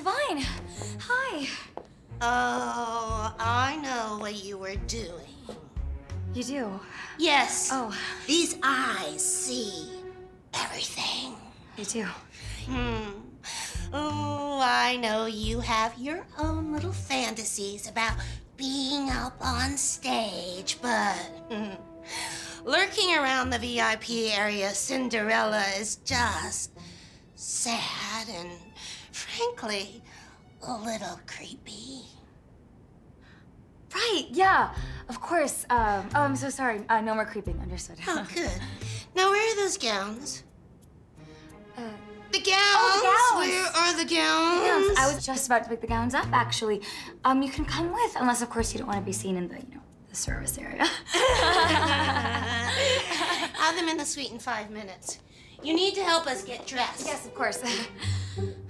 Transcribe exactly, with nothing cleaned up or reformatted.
Divine, hi. Oh, I know what you were doing. You do? Yes. Oh. These eyes see everything. They do. Hmm. Oh, I know you have your own little fantasies about being up on stage, but mm, lurking around the V I P area, Cinderella is just sad and, frankly, a little creepy. Right, yeah, of course. Um, oh, I'm so sorry. Uh, no more creeping, understood. Oh, good. Now, where are those gowns? Uh, The gowns! Oh, the gowns! Where are the gowns? Gowns. I was just about to pick the gowns up, actually. Um, you can come with, unless, of course, you don't want to be seen in the, you know, the service area. Have them in the suite in five minutes. You need to help us get dressed. Yes, of course.